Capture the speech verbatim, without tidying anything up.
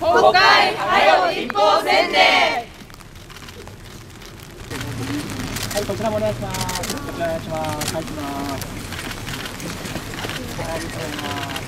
国会はよ立法せんで。 はい、こちらもお願いします。こちらお願いします。はい、行きます。はい、ありがとうございます。